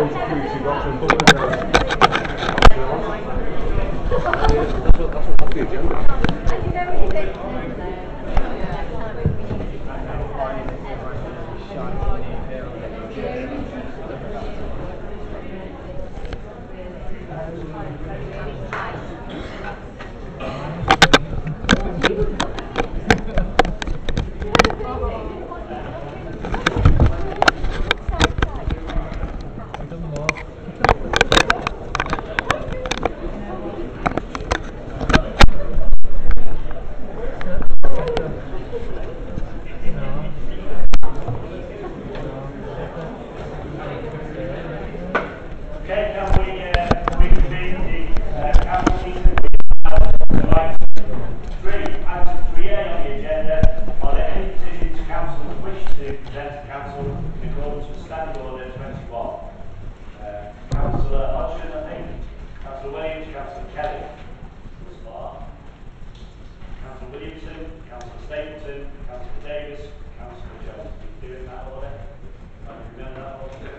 off the agenda. Okay, can we reconvene the council meeting? Right. 3A on the agenda. Are there any petitions councillors wish to present to council in accordance with Standing Order 21? Councillor Hodgson, I think. Councillor Williams, Councillor Kelly. Councillor Williamson, Councillor Stapleton, Councillor Davis, Councillor Jones. Are you doing that order? Remember that order?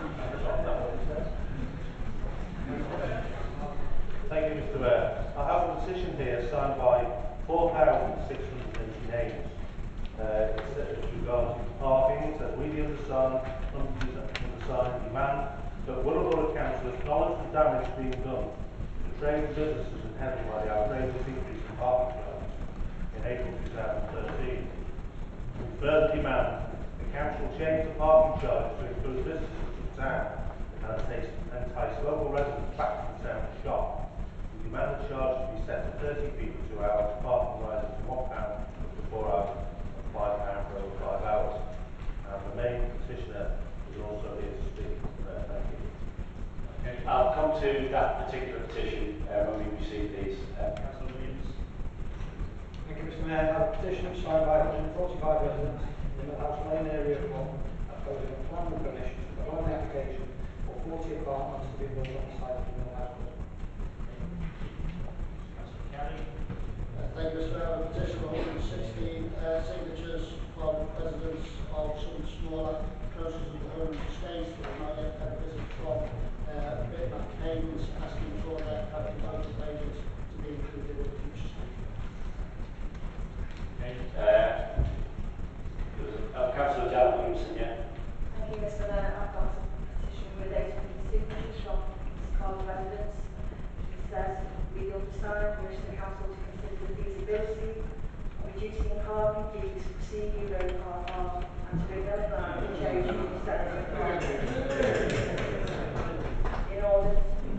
Thank you, Mr. Mayor. I have a petition here signed by 4,680 names. It's regarding parking. It says, we the undersigned demand that Wirral Borough Council acknowledge the damage being done to trade and businesses inherited by the outrageous increase in parking charges in April 2013. We further demand the council change the parking charges to include visitors to the town and entice local residents back to the town to shop. We demand the charge to be set at 30p for 2 hours, parking rises to £1 for 4 hours, and £5 for over 5 hours. And the main petitioner is also here to speak. Thank you. Okay. I'll come to that particular petition when we receive these. Councillor Williams. Thank you, Mr. Mayor. I have a petition signed by 145 residents in the House Lane area of Hull opposing a plan with permission to put on the application for 40 apartments to be built on the site of the Mill House. Thank you, Mr. Mayor. A petition of 116 signatures from residents of some smaller, closer to the home estates that have not yet had a visit from Bitmap payments, asking for their capital total payments to be included in the future scheme. Okay. Councillor Janet Williamson, yeah. Thank you, Mr. Mayor. I've got a petition with 800 signatures from Carl residents. It says, we understand wish the council to consider the feasibility of reducing parking fees for CU Road car park and to identify the change in the setting of parking in order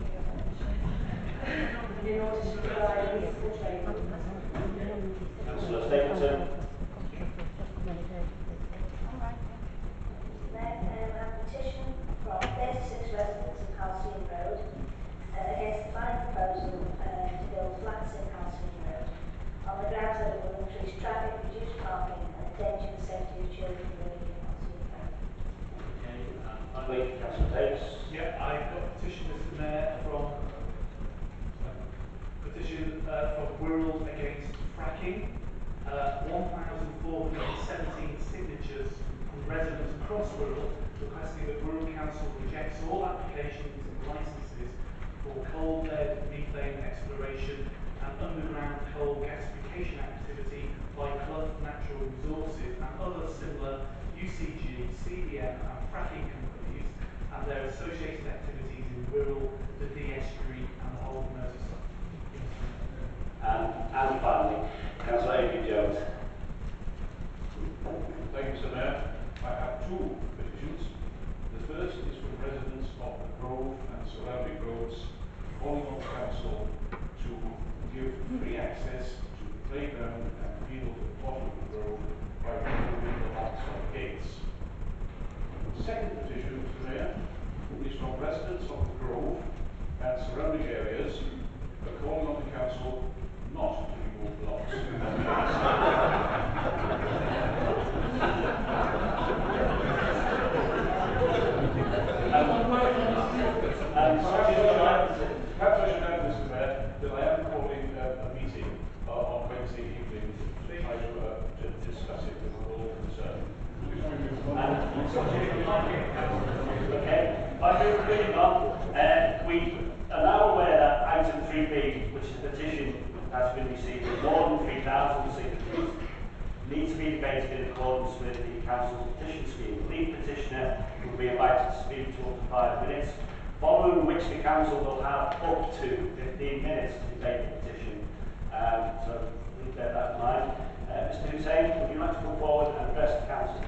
to provide reasonable trading. Councillor Stapleton. A petition from 36 residents of Halcyon Road against the planning proposal to build flats in Halcyon Road on the grounds that it will increase traffic, reduce parking and endanger the safety of children living in Halcyon Road. Okay, and finally, Councillor Davis. Yeah, I've got a petition, Mr. Mayor, from Wirral against fracking. 1,417 signatures from residents across Wirral requesting that Wirral Council rejects all applications and licences for coal bed methane exploration and underground coal gasification activity by Clough Natural Resources and other similar UCG, CDM and fracking companies and their associated activities in Wirral, the Dee Estuary and the whole of Merseyside. And finally, Councillor Adrian Jones. Thank you, Mr. Mayor. I have two petitions. The first is from residents of the Grove and surrounding roads calling on the council to give free access to the playground and field at the bottom of the road by removing the locks on gates. The second petition, Mr. Mayor, is from residents of the Grove and surrounding areas calling on the council not to remove the locks. Perhaps I should add, Mr. Mayor, that I am calling a meeting on Wednesday evening to try to discuss it with all concerned. Okay. Moving on, we are now aware that item 3B, which is a petition that's been received with more than 3,000 signatures, needs to be debated in accordance with the Council's petition scheme. The lead petitioner will be invited to speak to up to 5 minutes, following which the Council will have up to 15 minutes to debate the petition. So please bear that in mind. Mr. Hussain, would you like to come forward and address the Council?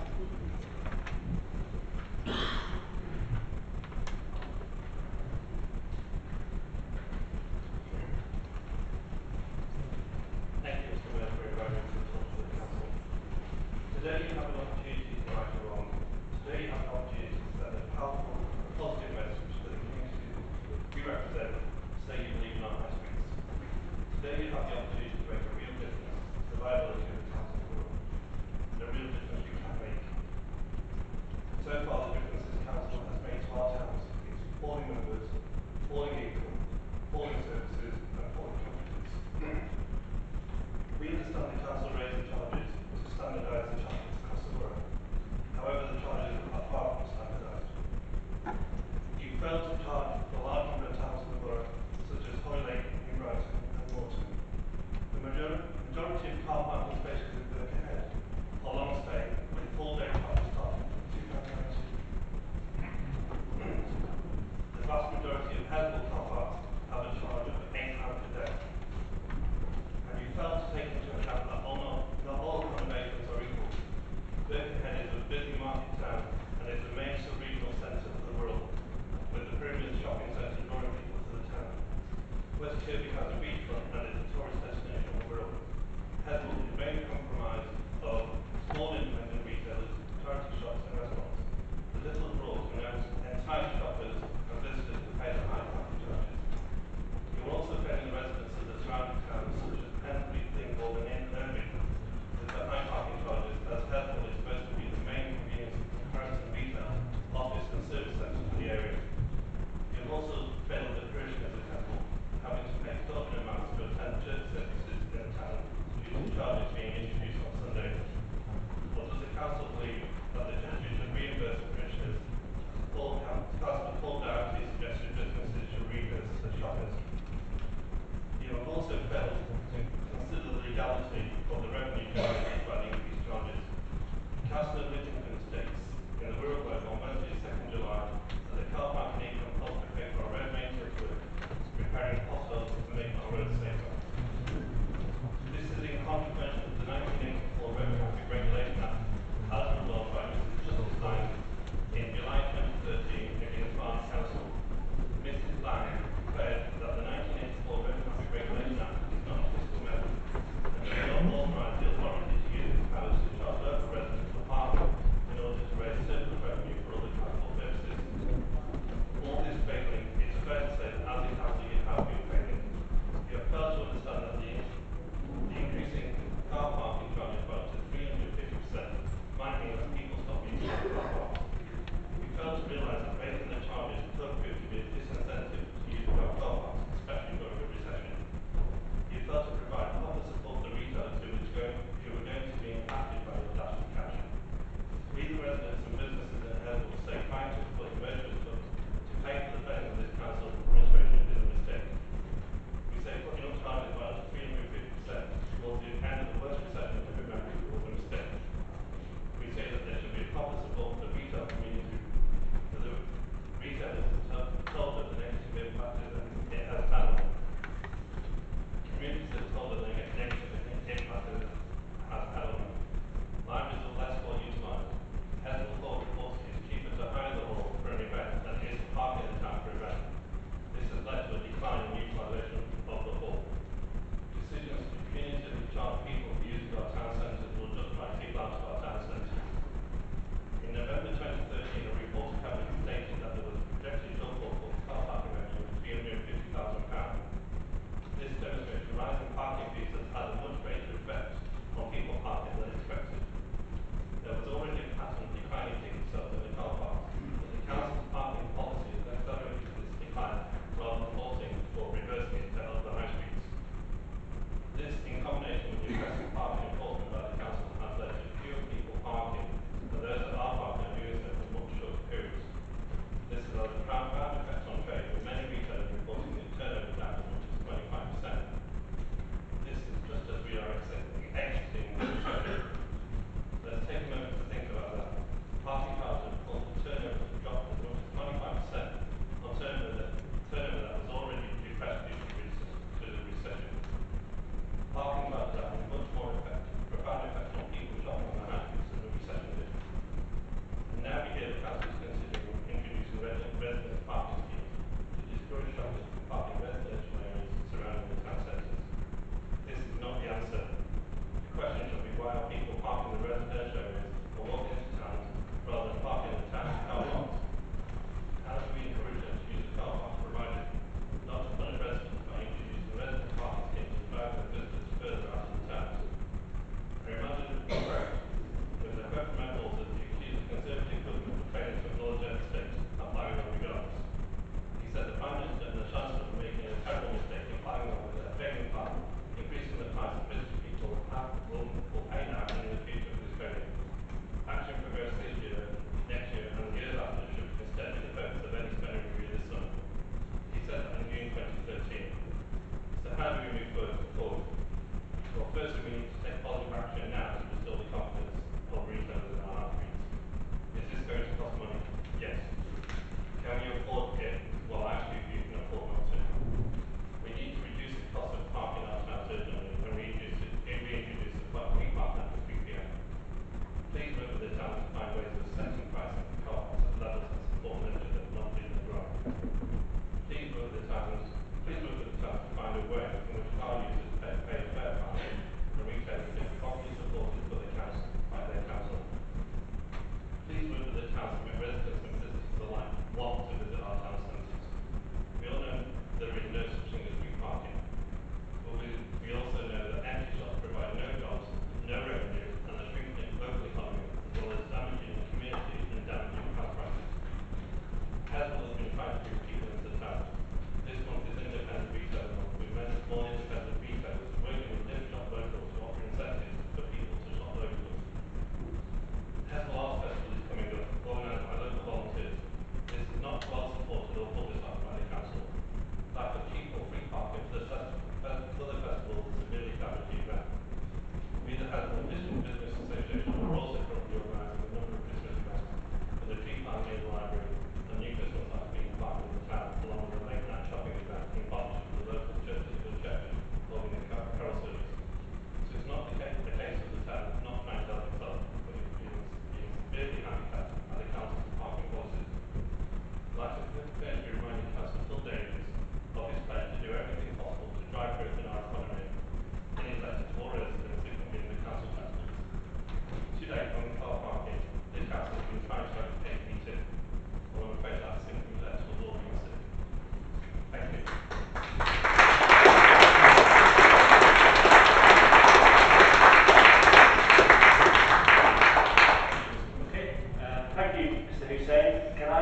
Thank you, Mr. Mayor, for inviting me to talk to the Council. Today you have an opportunity to right or wrong. Today you have an opportunity to send a powerful, positive message to the community we represent, say you believe in our high streets. Today you have the opportunity to make a real difference to the viability of the Council of Wirral. And a real difference you can make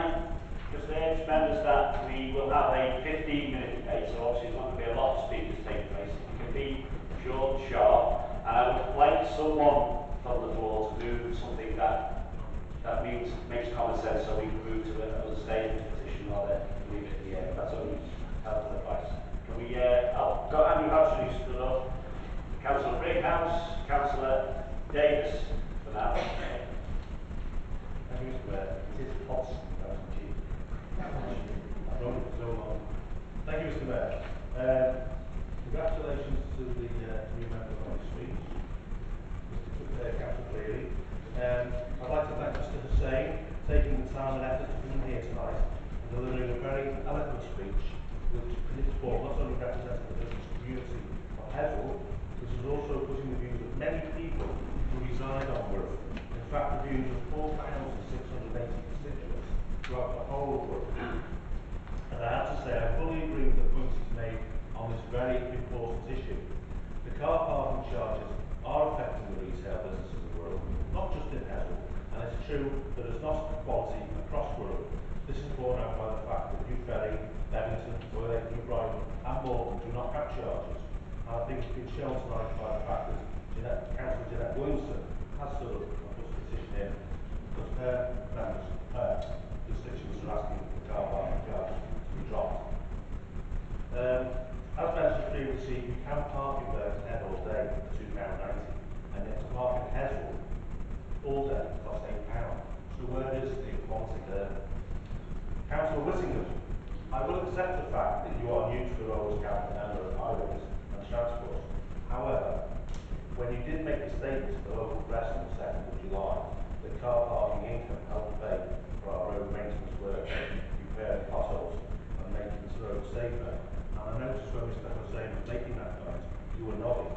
I just urge members that we will have a 15-minute debate, so obviously there's not going to be a lot of speakers taking place. If you can be short and sharp, and I would like someone from the floor to move something that makes common sense, so we can move to another stage of the petition rather than leave it in the air. That's only helpful advice. Can we, I've got Andrew Hodgson who's stood up, Councillor Brighouse, Councillor Davis for now. Thank you, Mr. Mayor. It is Hodgson, that was cheap. I've known it for so long. Thank you, Mr. Mayor. Congratulations to the new member of the speech, Mr. Councillor Cleary. I'd like to thank Mr. Hussain for taking the time and effort to come here tonight and delivering a very eloquent speech, which in its form not only represented the business community of Heswell, but is also putting the views of many people who reside on Wirral. In fact, the views of 4,680 constituents throughout the whole of Wirral. And I have to say, I fully agree with the points he's made on this very important issue. The car parking charges are affecting the retail businesses of Wirral, not just in Heswell, and it's true that there's not equality across Wirral. This is borne out by the fact that New Ferry, Bevington, Roylake, New Brighton and Morton do not have charges. And I think it's been shown tonight by the fact that Councillor Jeanette Williamson has stood up and put a petition in because her members, constituents are asking for the car parking charges to be dropped. As mentioned previously, you can park in Berkhamsted Head all day for £2.90, and yet to park in Heswell all day costs £8. So where is the equality there? Councillor Whittingham, I will accept the fact that you are new to the role as cabinet member of highways and transport. However, when you did make the statement to the local press on the 2nd of July that car parking income helped pay for our road maintenance work, repairing potholes and making this road safer, and I noticed when Mr. Hussain was making that comment, you were nodding.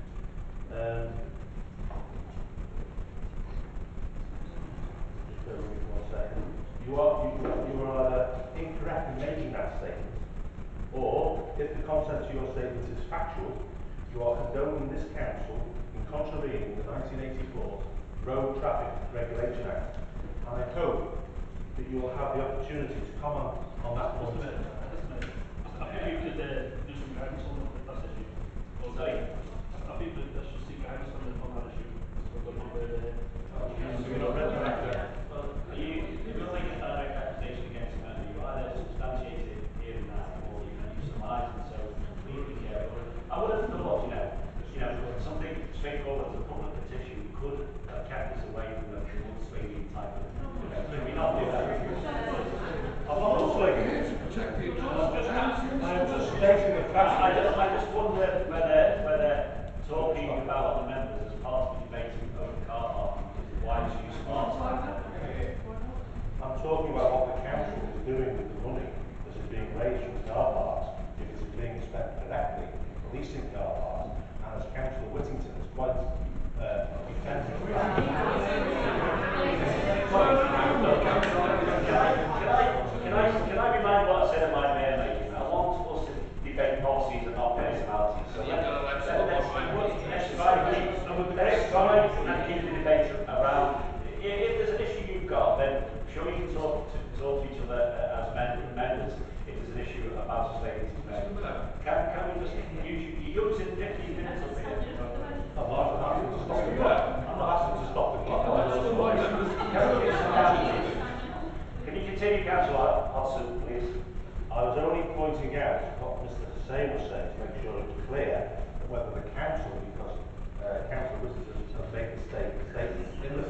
Just bear with me for 1 second. You are either incorrect in making that statement, or if the content of your statement is factual, you are condoning this council in contravening the 1984 Road Traffic Regulation Act, and I hope that you will have the opportunity to comment on that point. I think we could do some guidance on that issue. Sorry? I think that let's just seek guidance on that issue. We're going to be there. You're not read that yet. Well, you will make a direct accusation against him, and you either substantiate it here and now, or you can use some lies, and so please be careful. I would have thought, something straightforward as a public petition could have kept us away from the swinging type of event. Can we not do that? I'm not swinging. I am just stating the fact. I just wonder whether talking about the members as part of the debate over car parking is a wise use of our time. I'm talking about what the council is doing with the money that is being raised from car parks, if it is being spent correctly in policing car parks, and as Councillor Whittington is quite defensive. Can I remind what I said at my mayor meeting? I want us to debate policies and not personalities. So let's try and keep the debate around. If there's an issue you've got, then sure you can talk to each other as members. If there's an issue about sustainability, can we just use you're using 15 minutes up here? I'm not asking to stop the clock. I'm not asking to stop the clock. Can you continue, Councillor Hodgson, please? I was only pointing out what Mr. Hussain was saying to make sure it was clear that whether the council, because council visitors have made the statement in the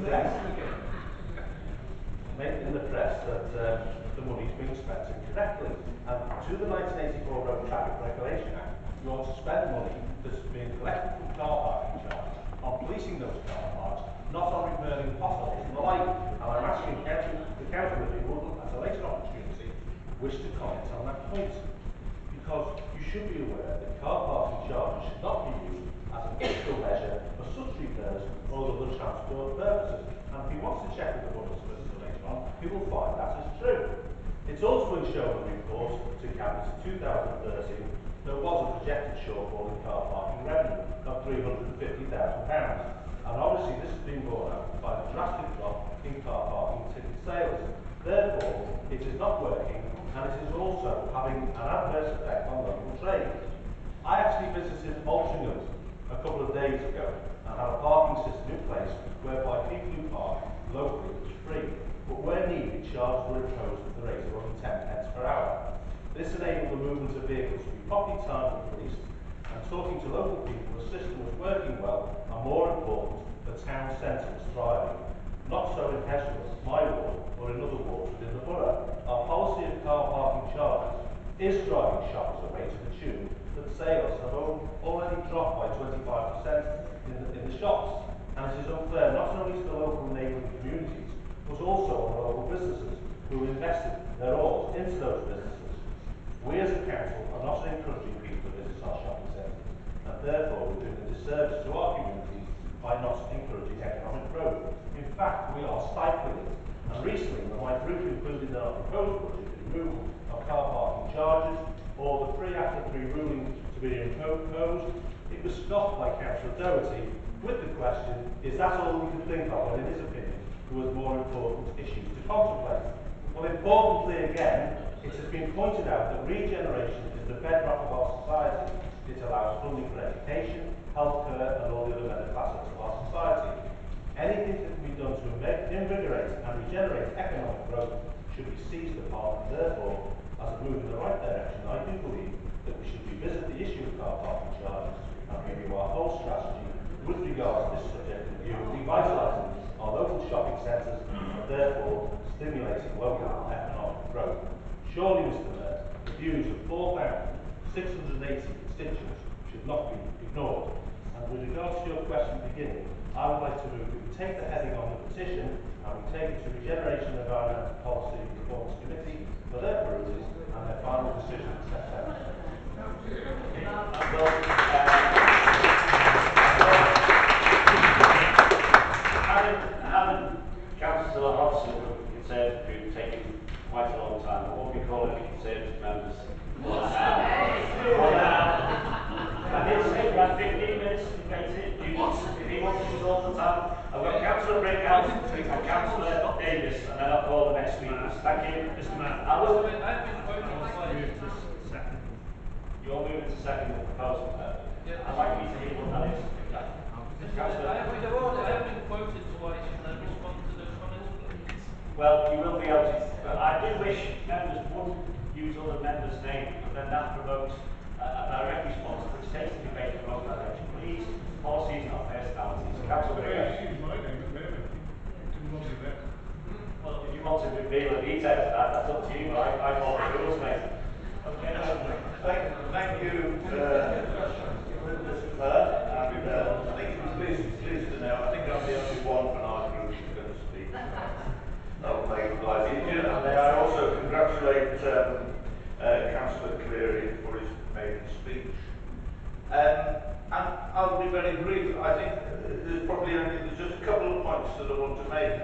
press that the money is being spent incorrectly. And to the 1984 Road Traffic Regulation Act, you ought to spend money that's being collected from car parking charges on policing those car parks, not on repairing potholes and the like. And I'm asking the council if you would, at a later opportunity, wish to comment on that point. Because you should be aware that car parking charges should not be used as a fiscal measure for such repairs or other transport purposes. And if he wants to check with the Board of Solicitors later on, he will find that is true. It's also been shown in the report to Cabinet in 2013 there was a projected shortfall in car parking revenue of £350,000. And obviously this has been borne out by the drastic drop in car parking ticket sales. Therefore, it is not working, and it is also having an adverse effect on local trade. I actually visited Altrincham a couple of days ago and had a parking system in place whereby people who park locally was free, but where needed, charges were imposed at the rate of only 10 pence per hour. This enabled the movement of vehicles to be properly timed and policed, and talking to local people, the system was working well, and more important, the town centre was thriving. Not so in Hesworth, my ward, or in other wards within the borough. Our policy of car parking charges is driving shoppers away to the tune that sales have already dropped by 25% in the shops. And it is unfair not only to the local and neighbouring communities, but also on the local businesses who have invested their all into those businesses. We as a council are not encouraging people to visit our shopping centres, and therefore we're doing a disservice to our communities by not encouraging economic growth. In fact, we are stifling it. And recently, when my group included in our proposed budget the removal of car parking charges or the free after three ruling to be imposed, it was scoffed by Councillor Doherty with the question, is that all we could think of when, in his opinion, there was more important issues to contemplate? Well, importantly again, it has been pointed out that regeneration is the bedrock of our society. It allows funding for education, healthcare and all the other medical assets of our society. Anything that can be done to invigorate and regenerate economic growth should be seized upon, and therefore, as a move in the right direction, I do believe that we should revisit the issue of car parking charges and review our whole strategy with regard to this subject in view of revitalising our local shopping centres and therefore stimulating local economic growth. Surely, Mr Mayor, the views of 4,680 constituents should not be ignored. And with regard to your question beginning, I would like to move that we take the heading on the petition and we take it to Regeneration and Environmental Policy Performance Committee for their perusal and their final decision in September. Having Councillor Hodgson from the Conservative Group taken quite a long time, I won't be calling the Conservative members. I did say we had 15 minutes to debate it. If he wants to use all the time, I've got Councillor Brickhouse and Councillor Davis, and then I'll call the next speakers. Thank you, Mr. Mayor. I've been quoted twice. You're moving to second the proposal. I'd like you to hear what that is. I have been quoted twice. Can I respond to those comments, please? Well, you will be able to. But I do wish members would use other members' names, but then that provokes a direct response which takes the debate in the wrong direction. Please, policy is not personalities. Councillor Brickhouse. Use my name, but didn't want to there. Well, if you want to reveal the details of that, that's up to you, but I follow the rules, mate. Okay, Thank you, Mr. Mayor, and I think you'll be pleased to know, I think I'm the only one from our group who's going to speak. That'll make life easier, and may I also congratulate Councillor Cleary for his maiden speech. And I'll be very brief. I think there's just a couple of points that I want to make.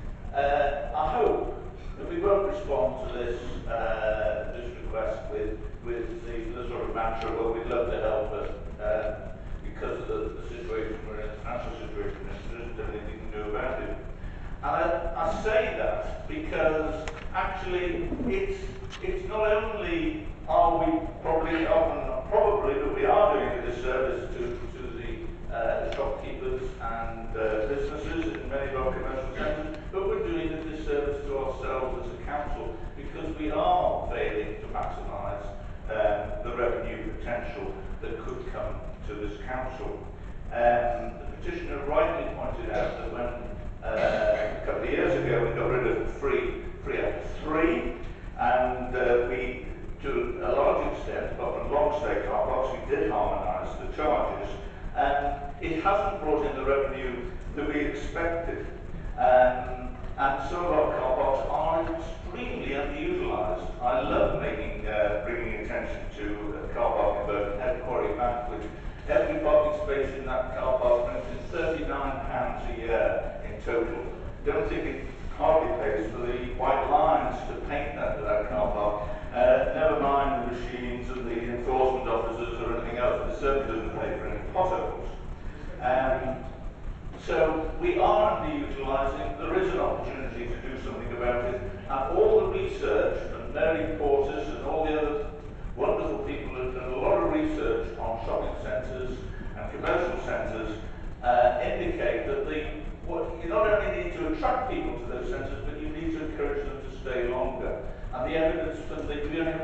I hope that we won't respond to this request with the sort of mantra, well, we'd love to help because of the situation we're in, the financial situation, and there isn't anything we can do about it. And I say that because actually it's not only are we probably that we are doing a disservice to the shopkeepers and businesses in many of our commercial centres, but we're doing a disservice to ourselves as a council because we are failing to maximise the revenue potential that could come to this council. The petitioner rightly pointed out that when a couple of years ago we got rid of free after three, and we, to a large extent, apart from long stay car parks, we did harmonise the charges, and it hasn't brought in the revenue that we expected. And some of our car parks are extremely underutilised. I love bringing attention to a car park in Birkenhead, Quarry Bank, which every parking space in that car park brings in £39 a year in total. Don't think it hardly pays for the white lines to paint that car park. Never mind the machines and the enforcement officers or anything else, but it certainly doesn't pay for any potholes. So we are underutilising. There is an opportunity to do something about it, and Derek Portis and all the other wonderful people who've done a lot of research on shopping centres and commercial centres indicate that you not only need to attract people to those centres, but you need to encourage them to stay longer. And the evidence from we only have